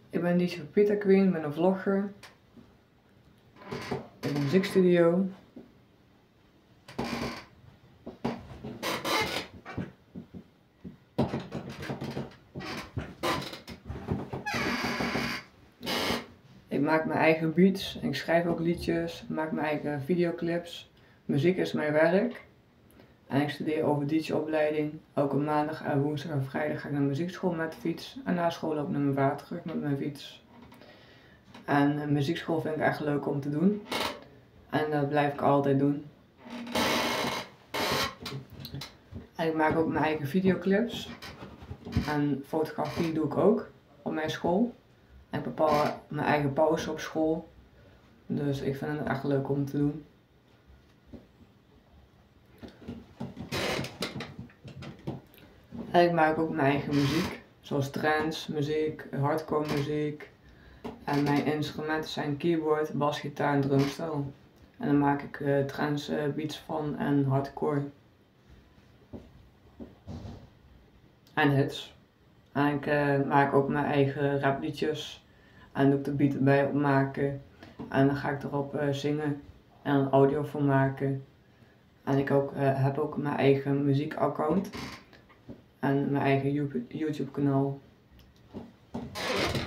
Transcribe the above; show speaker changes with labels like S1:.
S1: Ik ben DJ Pepita Queen, ben een vlogger. Ik heb een muziekstudio. Ik maak mijn eigen beats, ik schrijf ook liedjes, maak mijn eigen videoclips. Muziek is mijn werk. En ik studeer over DJ-opleiding. Elke maandag en woensdag en vrijdag ga ik naar de muziekschool met de fiets. En na school ook naar mijn vader terug met mijn fiets. En muziekschool vind ik echt leuk om te doen. En dat blijf ik altijd doen. En ik maak ook mijn eigen videoclips. En fotografie doe ik ook op mijn school. En ik bepaal mijn eigen pauze op school. Dus ik vind het echt leuk om te doen. En ik maak ook mijn eigen muziek. Zoals trance muziek, hardcore muziek. En mijn instrumenten zijn keyboard, basgitaar en drumstel. En dan maak ik trance beats van en hardcore. En hits. En ik maak ook mijn eigen rapliedjes. En doe ik de beat erbij opmaken. En dan ga ik erop zingen en een audio voor maken. En ik heb ook mijn eigen muziekaccount. En mijn eigen YouTube kanaal.